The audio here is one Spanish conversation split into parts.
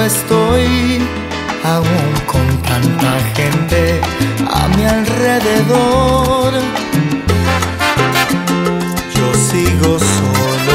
estoy, aún con tanta gente a mi alrededor. Yo sigo solo.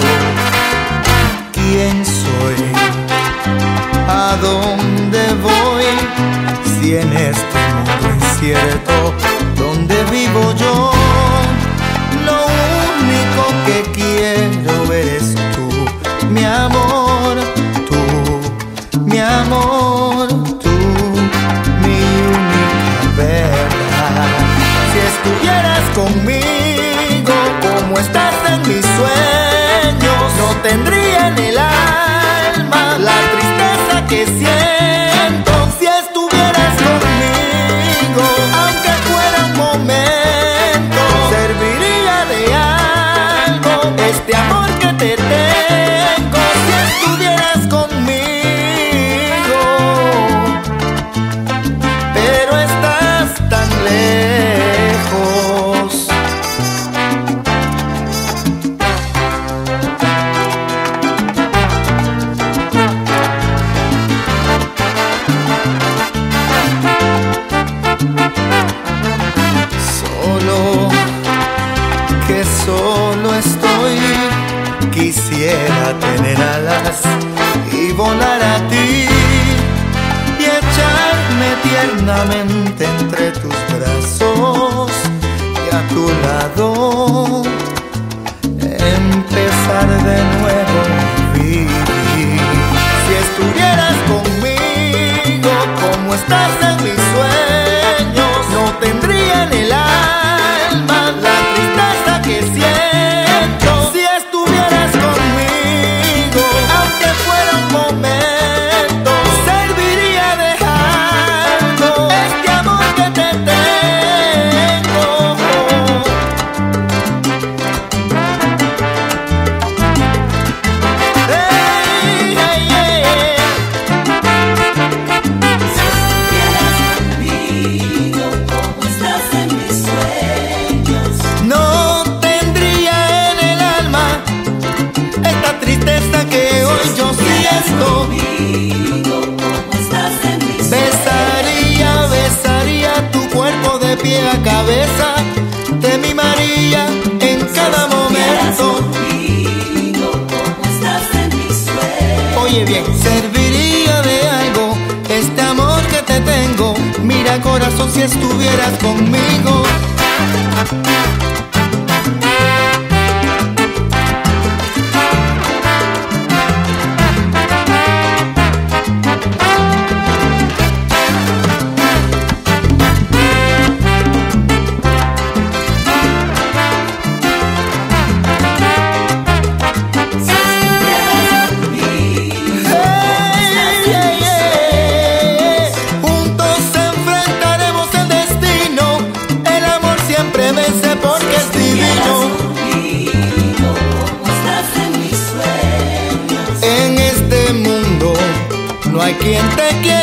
¿Quién soy? ¿A dónde voy? Si en este mundo incierto donde vivo yo, lo único que quiero eres tú, mi amor, tú, mi amor, tú, mi única verdad. Si estuvieras conmigo como estás en mis sueños, no tendría en el alma la tristeza que siento. Si estuvieras conmigo, aunque fuera un momento, serviría de algo este amor que te tengo. Si estuvieras conmigo, pero estás tan lejos. Solo estoy, quisiera tener alas y volar a ti y echarme tiernamente entre tus brazos y a tu lado empezar de nuevo a vivir. Si estuvieras conmigo como estás en mis sueños, no tendría en el alma la tristeza que siento. Si estuvieras conmigo, aunque fuera un momento, serviría de algo este amor que te tengo. Hey, hey, hey. Si estuvieras conmigo como estás en mis sueños, No tendría en el alma esta tristeza que hoy yo siento. conmigo como estás en mis Besaría, besaría tu cuerpo de pie a cabeza, te mimaría en cada momento. conmigo como estás en mis sueños. Oye bien, serviría de algo este amor que te tengo. Mira corazón, si estuvieras conmigo. Juntos enfrentaremos el destino. El amor siempre vence porque es divino. Conmigo como estás en mis sueños. En este mundo no hay quien te quiera